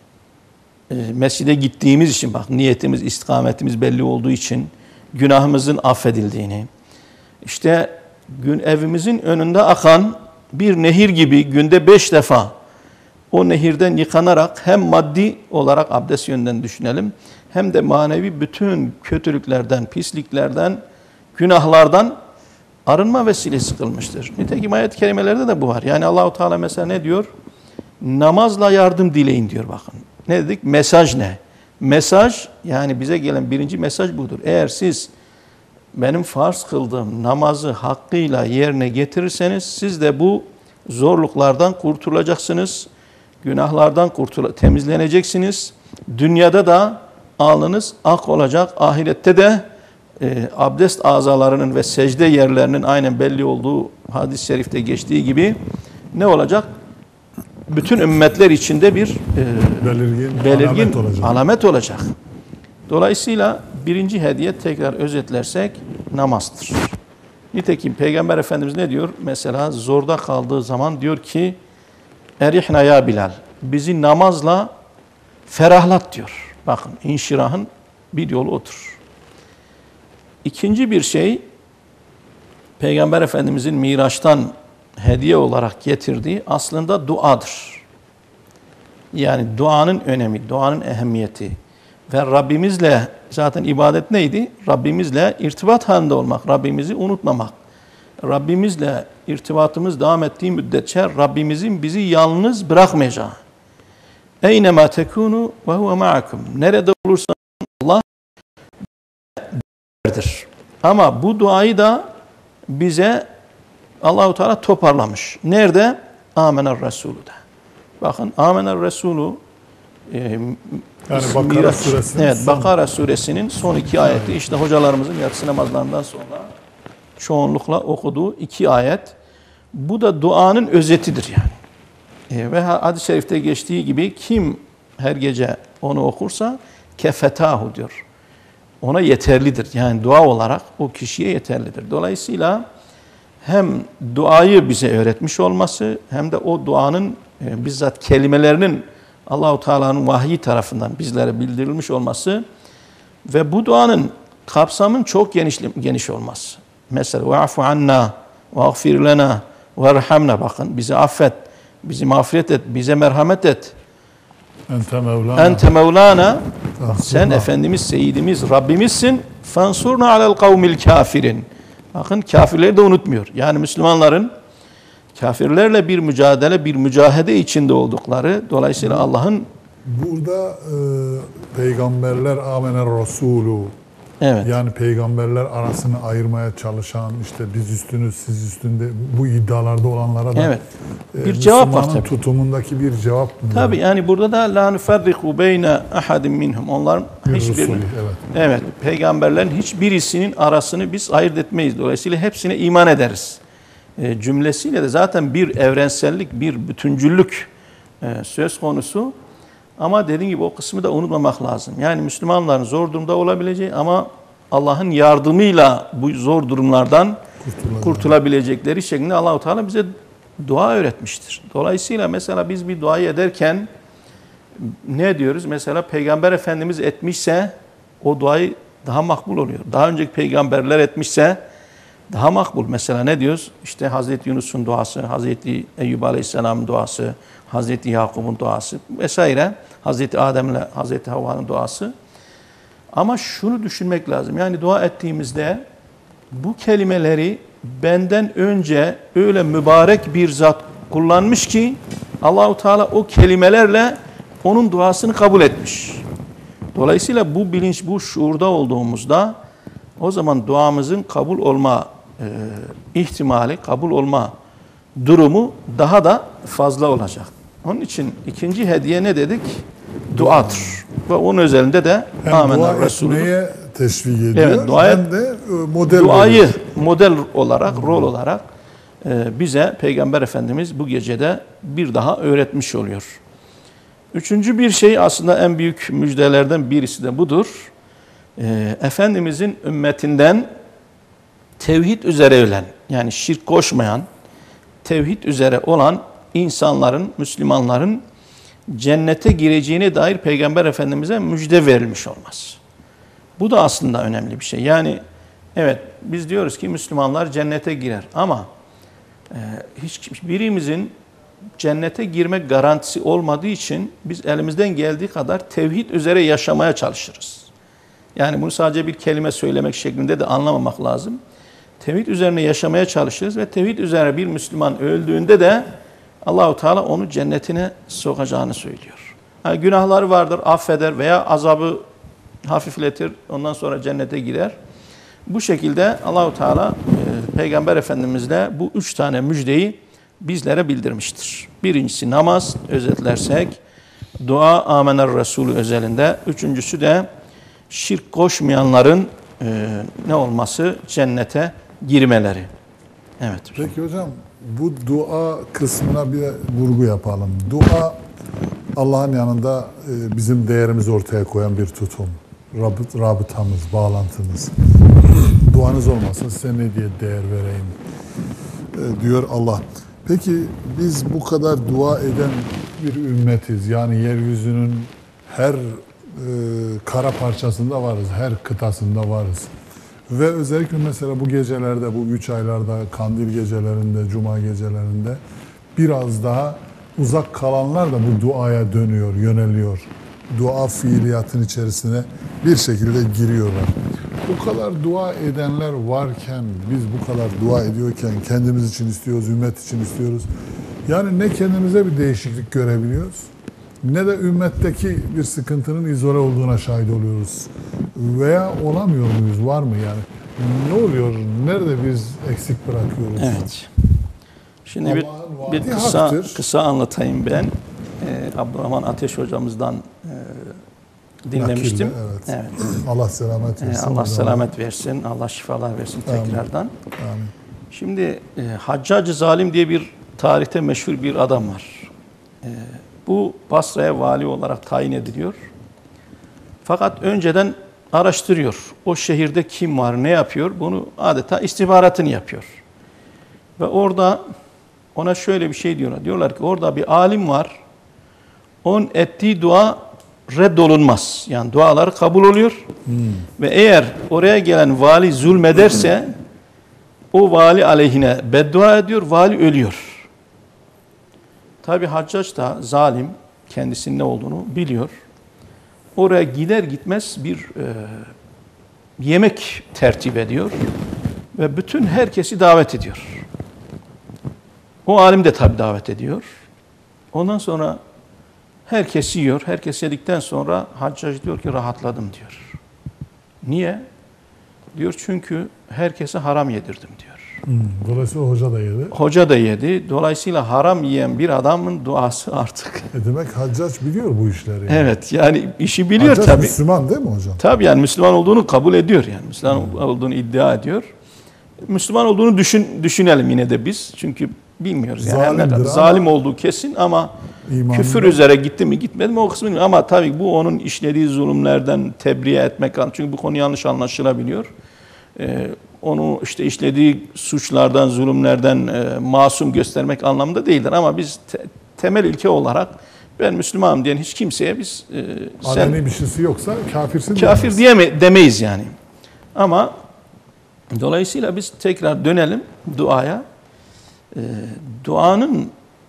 e, mescide gittiğimiz için bak niyetimiz, istikametimiz belli olduğu için günahımızın affedildiğini, işte gün evimizin önünde akan bir nehir gibi günde beş defa o nehirden yıkanarak hem maddi olarak abdest yönden düşünelim hem de manevi bütün kötülüklerden, pisliklerden, günahlardan arınma vesilesi kılmıştır. Nitekim ayet-i kerimelerde de bu var. Yani Allahu Teala mesela ne diyor? Namazla yardım dileyin diyor bakın. Ne dedik? Mesaj ne? Mesaj yani bize gelen birinci mesaj budur. Eğer siz benim farz kıldığım namazı hakkıyla yerine getirirseniz siz de bu zorluklardan kurtulacaksınız. Günahlardan kurtul temizleneceksiniz. Dünyada da alnınız ak olacak. Ahirette de e, abdest azalarının ve secde yerlerinin aynen belli olduğu hadis-i şerifte geçtiği gibi ne olacak? Bütün ümmetler içinde bir e, belirgin, belirgin alamet olacak. alamet olacak. Dolayısıyla birinci hediye tekrar özetlersek namazdır. Nitekim Peygamber Efendimiz ne diyor? Mesela zorda kaldığı zaman diyor ki Erihna ya Bilal, bizi namazla ferahlat diyor. Bakın inşirahın bir yolu odur. İkinci bir şey, Peygamber Efendimizin Miraç'tan hediye olarak getirdiği aslında duadır. Yani duanın önemi, duanın ehemmiyeti ve Rabbimizle zaten ibadet neydi? Rabbimizle irtibat halinde olmak, Rabbimizi unutmamak. Rabbimizle irtibatımız devam ettiği müddetçe Rabbimizin bizi yalnız bırakmayacağı. Eynema tekunu ve huve ma'akum. Nerede olursan Allah birdir. Ama bu duayı da bize Allahu Teala toparlamış. Nerede? Amener Resulü'de. Bakın Amener Resulü e, yani Bakara suresinin evet, son. Bakara suresinin son iki ayeti. İşte hocalarımızın yatsı namazlarından sonra çoğunlukla okuduğu iki ayet. Bu da duanın özetidir yani. E, ve hadis-i şerifte geçtiği gibi kim her gece onu okursa kefetahu diyor. Ona yeterlidir. Yani dua olarak o kişiye yeterlidir. Dolayısıyla hem duayı bize öğretmiş olması hem de o duanın e, bizzat kelimelerinin Allahu Teala'nın vahyi tarafından bizlere bildirilmiş olması ve bu duanın kapsamın çok geniş geniş olması. Mesela ve'fu anna ve'gfir lena ve'rhamna, bakın bizi affet, bizi mağfiret et, bize merhamet et. Ente Mevlana. Ente Mevlana, sen Efendimiz, Seyyidimiz, Rabbimizsin. Fansurna alel kavmil kafirin. Bakın kafirleri de unutmuyor. Yani Müslümanların kafirlerle bir mücadele, bir mücahede içinde oldukları, dolayısıyla Allah'ın burada e, peygamberler amener Resulü, evet. yani peygamberler arasını ayırmaya çalışan, işte biz üstünüz siz üstünde bu iddialarda olanlara da evet. e, bir cevap var Müslümanın tabii. tutumundaki bir cevap. Tabii yani burada da la nuferriku beyne ahadin minhum. Onların hiçbirinin, evet. evet, peygamberlerin hiçbirisinin arasını biz ayırt etmeyiz. Dolayısıyla hepsine iman ederiz. E, cümlesiyle de zaten bir evrensellik, bir bütüncüllük e, söz konusu. Ama dediğim gibi o kısmı da unutmamak lazım. Yani Müslümanların zor durumda olabileceği ama Allah'ın yardımıyla bu zor durumlardan kurtulabilecekleri şeklinde Allah-u Teala bize dua öğretmiştir. Dolayısıyla mesela biz bir duayı ederken ne diyoruz? Mesela Peygamber Efendimiz etmişse o duayı daha makbul oluyor. Daha önceki peygamberler etmişse daha makbul. Mesela ne diyoruz? İşte Hazreti Yunus'un duası, Hazreti Eyyub Aleyhisselam'ın duası, Hazreti Yakup'un duası vesaire, Hazreti Adem'le Hazreti Havva'nın duası. Ama şunu düşünmek lazım. Yani dua ettiğimizde bu kelimeleri benden önce öyle mübarek bir zat kullanmış ki Allahu Teala o kelimelerle onun duasını kabul etmiş. Dolayısıyla bu bilinç, bu şuurda olduğumuzda o zaman duamızın kabul olma e, ihtimali, kabul olma durumu daha da fazla olacak. Onun için ikinci hediye ne dedik? Duadır. Ve onun özelinde de hem dua etmeye teşvik ediyor, evet, dua et, hem de model duayı veriyor. model olarak, rol olarak e, bize Peygamber Efendimiz bu gecede bir daha öğretmiş oluyor. Üçüncü bir şey, aslında en büyük müjdelerden birisi de budur. E, Efendimizin ümmetinden tevhid üzere ölen, yani şirk koşmayan, tevhid üzere olan insanların, Müslümanların cennete gireceğine dair Peygamber Efendimiz'e müjde verilmiş olması. Bu da aslında önemli bir şey. Yani evet, biz diyoruz ki Müslümanlar cennete girer ama e, hiçbirimizin cennete girme garantisi olmadığı için biz elimizden geldiği kadar tevhid üzere yaşamaya çalışırız. Yani bunu sadece bir kelime söylemek şeklinde de anlamamak lazım. Tevhid üzerine yaşamaya çalışırız ve tevhid üzerine bir Müslüman öldüğünde de Allahu Teala onu cennetine sokacağını söylüyor. Yani günahları vardır, affeder veya azabı hafifletir, ondan sonra cennete girer. Bu şekilde Allahu Teala e, Peygamber Efendimizle bu üç tane müjdeyi bizlere bildirmiştir. Birincisi namaz, özetlersek, dua amener Resulü özelinde. Üçüncüsü de şirk koşmayanların e, ne olması? Cennete girmeleri. Evet. Peki hocam, bu dua kısmına bir vurgu yapalım. Dua Allah'ın yanında e, bizim değerimizi ortaya koyan bir tutum. Rabıt, rabıtamız, bağlantımız. duanız olmasa size ne diye değer vereyim e, diyor Allah. Peki biz bu kadar dua eden bir ümmetiz. Yani yeryüzünün her e, kara parçasında varız, her kıtasında varız. Ve özellikle mesela bu gecelerde, bu üç aylarda, kandil gecelerinde, cuma gecelerinde biraz daha uzak kalanlar da bu duaya dönüyor, yöneliyor. Dua fiiliyatın içerisine bir şekilde giriyorlar. Bu kadar dua edenler varken, biz bu kadar dua ediyorken kendimiz için istiyoruz, ümmet için istiyoruz. Yani ne kendimize bir değişiklik görebiliyoruz, ne de ümmetteki bir sıkıntının izole olduğuna şahit oluyoruz. Veya olamıyor muyuz, var mı yani? Ne oluyor, nerede biz eksik bırakıyoruz? Evet. Şimdi bir, Allah'ın bir vaadi kısa, haktır. kısa anlatayım ben. Ee, Abdurrahman Ateş hocamızdan e, dinlemiştim. Nakilde, evet. Evet. Allah selamet Ee, versin. Allah selamet versin, Allah şifalar versin Amin. tekrardan. Amin. Şimdi e, Haccacı Zalim diye bir tarihte meşhur bir adam var. E, bu Basra'ya vali olarak tayin ediliyor. Fakat önceden araştırıyor. O şehirde kim var, ne yapıyor? Bunu adeta istihbaratını yapıyor. Ve orada ona şöyle bir şey diyorlar. Diyorlar ki orada bir alim var. Onun ettiği dua reddolunmaz. Yani duaları kabul oluyor. Hmm. Ve eğer oraya gelen vali zulmederse o vali aleyhine beddua ediyor, vali ölüyor. Tabi Haccac da zalim, kendisinin ne olduğunu biliyor. Oraya gider gitmez bir e, yemek tertip ediyor ve bütün herkesi davet ediyor. O alim de tabi davet ediyor. Ondan sonra herkes yiyor. Herkes yedikten sonra Haccac diyor ki rahatladım diyor. Niye? Diyor çünkü herkese haram yedirdim diyor. Hmm, dolayısıyla hoca da yedi. Hoca da yedi. Dolayısıyla haram yiyen bir adamın duası artık. E demek Haccac biliyor bu işleri. Yani. Evet yani işi biliyor Haccac tabii. Müslüman değil mi hocam? Tabii yani Müslüman olduğunu kabul ediyor yani. Müslüman hmm. olduğunu iddia ediyor. Müslüman olduğunu düşün, düşünelim yine de biz. Çünkü bilmiyoruz yani. Zalimdir ama, zalim olduğu kesin ama küfür üzere gitti mi gitmedi mi o kısmını bilmiyorum. Ama tabii bu onun işlediği zulümlerden tebriye etmek. Çünkü bu konu yanlış anlaşılabiliyor. Ee, onu işte işlediği suçlardan, zulümlerden e, masum göstermek anlamında değildir. Ama biz te, temel ilke olarak ben Müslümanım diyen hiç kimseye biz e, sen aleni bir şeysi yoksa kafirsin kafir diyeme, demeyiz yani. Ama dolayısıyla biz tekrar dönelim duaya. E, duanın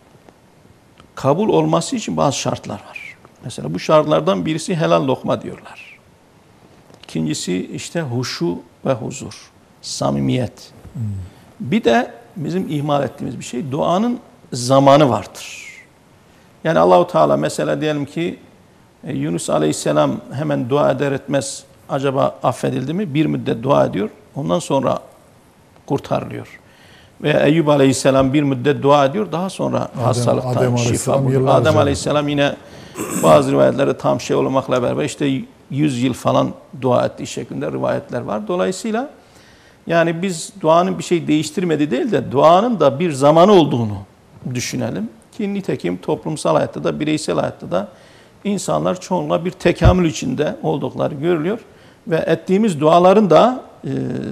kabul olması için bazı şartlar var. Mesela bu şartlardan birisi helal lokma diyorlar. İkincisi işte huşu ve huzur, samimiyet. Hmm. Bir de bizim ihmal ettiğimiz bir şey, duanın zamanı vardır. Yani Allahu Teala mesela diyelim ki Yunus Aleyhisselam hemen dua eder etmez acaba affedildi mi? Bir müddet dua ediyor, ondan sonra kurtarılıyor. Veya Eyyub Aleyhisselam bir müddet dua ediyor, daha sonra Adem, hastalıktan Adem şifa buluyor. Adem Aleyhisselam yine bazı rivayetlerde tam şey olmakla beraber işte yüz yıl falan dua ettiği şeklinde rivayetler var. Dolayısıyla yani biz duanın bir şey değiştirmediği değil de duanın da bir zamanı olduğunu düşünelim. Ki nitekim toplumsal hayatta da bireysel hayatta da insanlar çoğunlukla bir tekamül içinde oldukları görülüyor. Ve ettiğimiz duaların da e,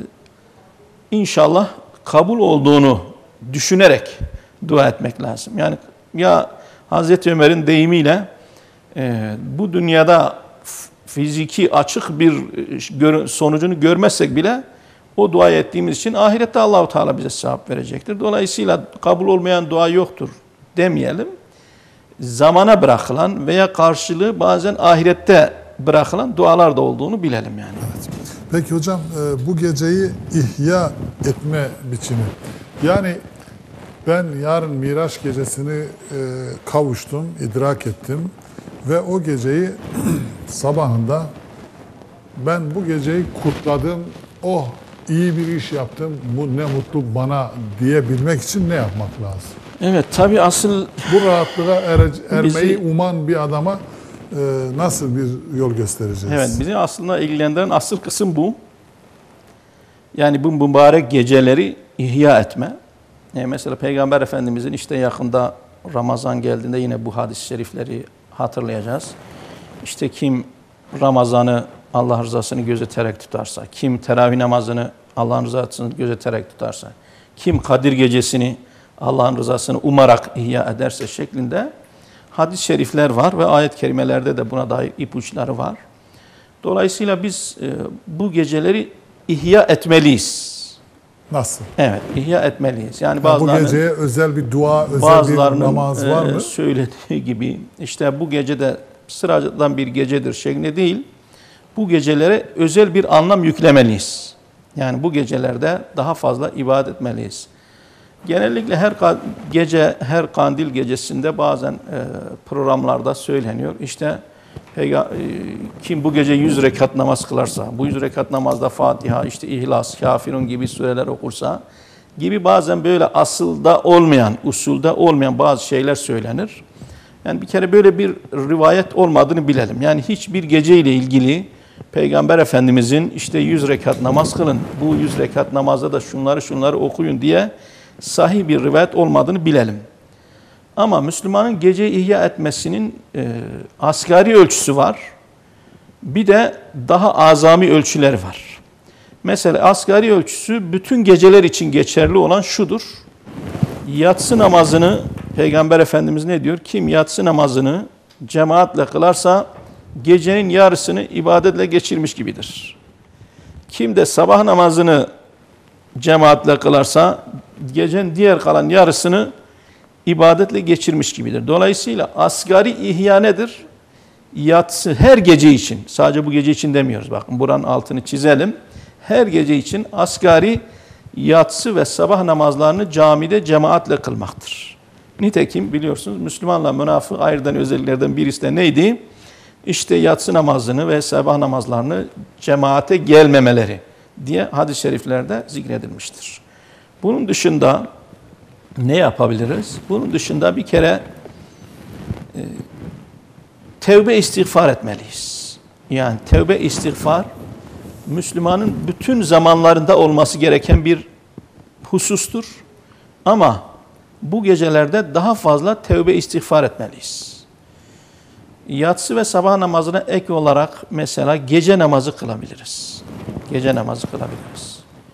inşallah kabul olduğunu düşünerek dua etmek lazım. Yani ya Hazreti Ömer'in deyimiyle e, bu dünyada fiziki açık bir sonucunu görmezsek bile o dua ettiğimiz için ahirette Allahu Teala bize sevap verecektir. Dolayısıyla kabul olmayan dua yoktur demeyelim. Zamana bırakılan veya karşılığı bazen ahirette bırakılan dualar da olduğunu bilelim yani. Evet. Peki hocam bu geceyi ihya etme biçimi. Yani ben yarın Miraç gecesini kavuştum, idrak ettim ve o geceyi sabahında ben bu geceyi kutladım, oh iyi bir iş yaptım, bu ne mutlu bana diyebilmek için ne yapmak lazım? Evet tabii asıl bu rahatlığa er, ermeyi bizi, uman bir adama e, nasıl bir yol göstereceğiz? Evet bizi aslında ilgilendiren asıl kısım bu. Yani bu mübarek geceleri ihya etme. Yani mesela Peygamber Efendimizin işte yakında Ramazan geldiğinde yine bu hadis-i şerifleri hatırlayacağız. İşte kim Ramazan'ı Allah rızasını gözeterek tutarsa, kim teravih namazını Allah'ın rızasını gözeterek tutarsa, kim Kadir gecesini Allah'ın rızasını umarak ihya ederse şeklinde hadis-i şerifler var ve ayet-i kerimelerde de buna dair ipuçları var. Dolayısıyla biz e, bu geceleri ihya etmeliyiz. Nasıl? Evet, ihya etmeliyiz. Yani Yani bazılarının, bu geceye özel bir dua, özel bir bazılarının namaz var e, mı? söylediği gibi işte bu gecede sıradan bir gecedir şeklinde değil, bu gecelere özel bir anlam yüklemeliyiz. Yani bu gecelerde daha fazla ibadet etmeliyiz. Genellikle her gece, her kandil gecesinde bazen e, programlarda söyleniyor. İşte kim bu gece yüz rekat namaz kılarsa, bu yüz rekat namazda Fatiha, işte İhlas, Kafirun gibi sureler okursa gibi bazen böyle asılda olmayan, usulda olmayan bazı şeyler söylenir. Yani bir kere böyle bir rivayet olmadığını bilelim. Yani hiçbir geceyle ilgili Peygamber Efendimizin işte yüz rekat namaz kılın, bu yüz rekat namazda da şunları şunları okuyun diye sahih bir rivayet olmadığını bilelim. Ama Müslümanın gece ihya etmesinin e, asgari ölçüsü var. Bir de daha azami ölçüleri var. Mesela asgari ölçüsü bütün geceler için geçerli olan şudur. Yatsı namazını Peygamber Efendimiz ne diyor? Kim yatsı namazını cemaatle kılarsa gecenin yarısını ibadetle geçirmiş gibidir. Kim de sabah namazını cemaatle kılarsa gecenin diğer kalan yarısını ibadetle geçirmiş gibidir. Dolayısıyla asgari ihya nedir? Yatsı her gece için, sadece bu gece için demiyoruz. Bakın buranın altını çizelim. Her gece için asgari yatsı ve sabah namazlarını camide cemaatle kılmaktır. Nitekim biliyorsunuz Müslümanla münafık ayırdan özelliklerden birisi de neydi? İşte yatsı namazını ve sabah namazlarını cemaate gelmemeleri diye hadis-i şeriflerde zikredilmiştir. Bunun dışında ne yapabiliriz? Bunun dışında bir kere e, tevbe istiğfar etmeliyiz. Yani tevbe istiğfar Müslümanın bütün zamanlarında olması gereken bir husustur. Ama bu gecelerde daha fazla tevbe istiğfar etmeliyiz. Yatsı ve sabah namazına ek olarak mesela gece namazı kılabiliriz. Gece namazı kılabiliriz.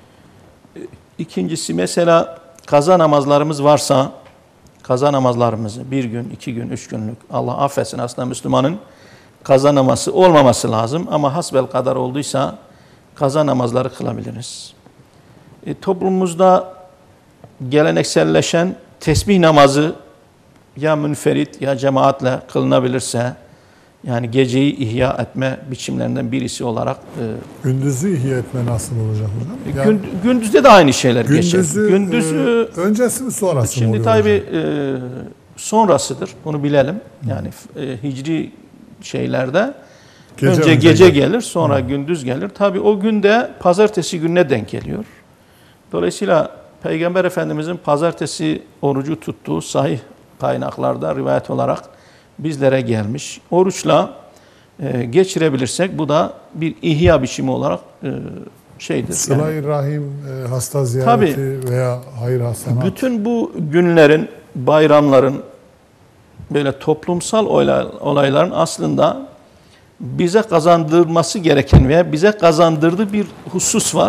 İkincisi mesela kaza namazlarımız varsa, kaza namazlarımızı bir gün, iki gün, üç günlük, Allah affetsin aslında Müslümanın kaza namazı olmaması lazım ama hasbel kadar olduysa kaza namazları kılabiliriz. E, toplumumuzda gelenekselleşen tesbih namazı ya münferit ya cemaatle kılınabilirse, yani geceyi ihya etme biçimlerinden birisi olarak. E, gündüzü ihya etme nasıl olacak hocam? Yani, gün, gündüzde de aynı şeyler gündüzü, geçer. Gündüzü e, öncesi mi sonrası şimdi mı oluyor? Şimdi tabii e, sonrasıdır. Bunu bilelim. Yani e, hicri şeylerde gece önce, önce gece gelir, gelir sonra Hı. gündüz gelir. Tabii o günde pazartesi gününe denk geliyor. Dolayısıyla Peygamber Efendimizin pazartesi orucu tuttuğu sahih kaynaklarda rivayet olarak bizlere gelmiş. Oruçla e, geçirebilirsek bu da bir ihya biçimi olarak e, şeydir. Sıla-i yani, Rahim, e, hasta ziyareti tabii, veya hayır hasenat. Bütün bu günlerin, bayramların, böyle toplumsal olayların aslında bize kazandırması gereken veya bize kazandırdığı bir husus var.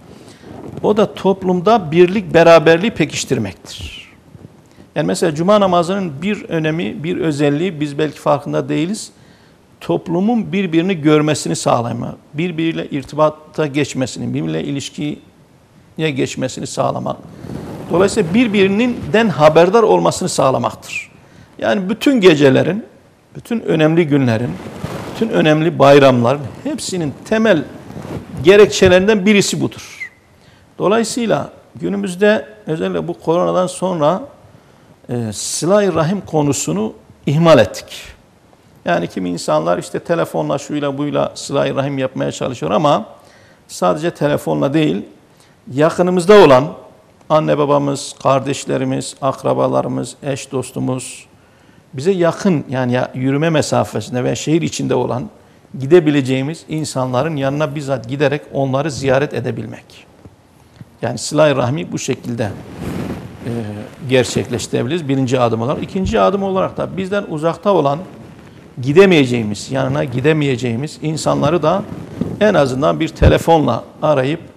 O da toplumda birlik, beraberliği pekiştirmektir. Yani mesela cuma namazının bir önemi, bir özelliği biz belki farkında değiliz. Toplumun birbirini görmesini sağlamak, birbiriyle irtibata geçmesini, birbiriyle ilişkiye geçmesini sağlamak. Dolayısıyla birbirinden haberdar olmasını sağlamaktır. Yani bütün gecelerin, bütün önemli günlerin, bütün önemli bayramların hepsinin temel gerekçelerinden birisi budur. Dolayısıyla günümüzde özellikle bu koronadan sonra e, sıla-i rahim konusunu ihmal ettik. Yani kimi insanlar işte telefonla şuyla buyla sıla-i rahim yapmaya çalışıyor ama sadece telefonla değil, yakınımızda olan anne babamız, kardeşlerimiz, akrabalarımız, eş dostumuz, bize yakın yani ya yürüme mesafesinde veya şehir içinde olan gidebileceğimiz insanların yanına bizzat giderek onları ziyaret edebilmek. Yani sıla-i rahmi bu şekilde e, gerçekleştirebiliriz birinci adım olarak. İkinci adım olarak da bizden uzakta olan gidemeyeceğimiz, yanına gidemeyeceğimiz insanları da en azından bir telefonla arayıp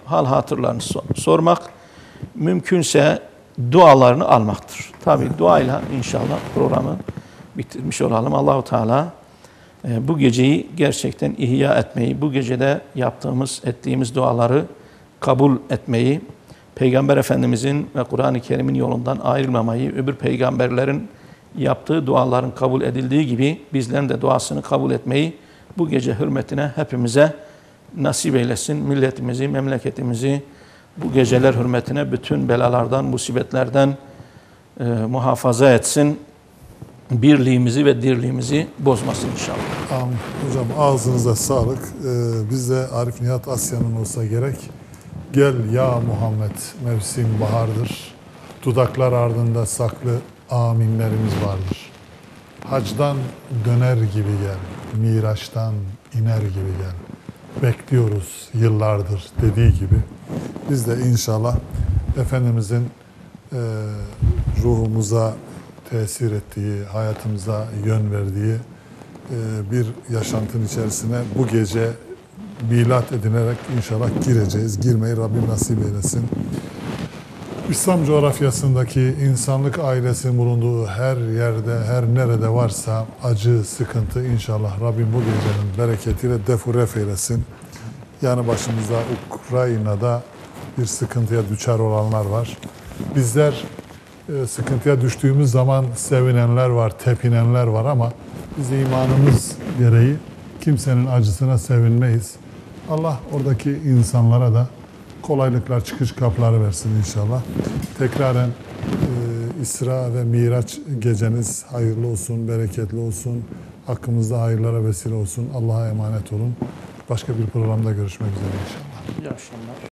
hal hatırlarını so- sormak, mümkünse dualarını almaktır. Tabii duayla inşallah programı bitirmiş olalım. Allahu Teala e, bu geceyi gerçekten ihya etmeyi, bu gecede yaptığımız, ettiğimiz duaları kabul etmeyi, Peygamber Efendimizin ve Kur'an-ı Kerim'in yolundan ayrılmamayı, öbür peygamberlerin yaptığı duaların kabul edildiği gibi bizlerin de duasını kabul etmeyi bu gece hürmetine hepimize nasip eylesin. Milletimizi, memleketimizi bu geceler hürmetine bütün belalardan, musibetlerden e, muhafaza etsin. Birliğimizi ve dirliğimizi bozmasın inşallah. Amin. Hocam ağzınıza sağlık. Ee, biz de Arif Nihat Asya'nın olsa gerek. Gel ya Muhammed, mevsim bahardır. Dudaklar ardında saklı aminlerimiz vardır. Hacdan döner gibi gel, Miraç'tan iner gibi gel. Bekliyoruz yıllardır dediği gibi. Biz de inşallah Efendimizin e, ruhumuza tesir ettiği, hayatımıza yön verdiği e, bir yaşantının içerisine bu gece milat edinerek inşallah gireceğiz. Girmeyi Rabbim nasip eylesin. İslam coğrafyasındaki insanlık ailesinin bulunduğu her yerde, her nerede varsa acı, sıkıntı inşallah Rabbim bu gecenin bereketiyle defuref eylesin. Yani başımızda Ukrayna'da bir sıkıntıya düçar olanlar var. Bizler e, sıkıntıya düştüğümüz zaman sevinenler var, tepinenler var ama biz imanımız gereği kimsenin acısına sevinmeyiz. Allah oradaki insanlara da kolaylıklar, çıkış kapıları versin inşallah. Tekraren e, İsra ve Miraç geceniz hayırlı olsun, bereketli olsun. Hakkımızda hayırlara vesile olsun. Allah'a emanet olun. Başka bir programda görüşmek üzere inşallah. İyi akşamlar.